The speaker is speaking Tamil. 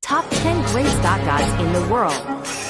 Top 10 great stock guides in the world.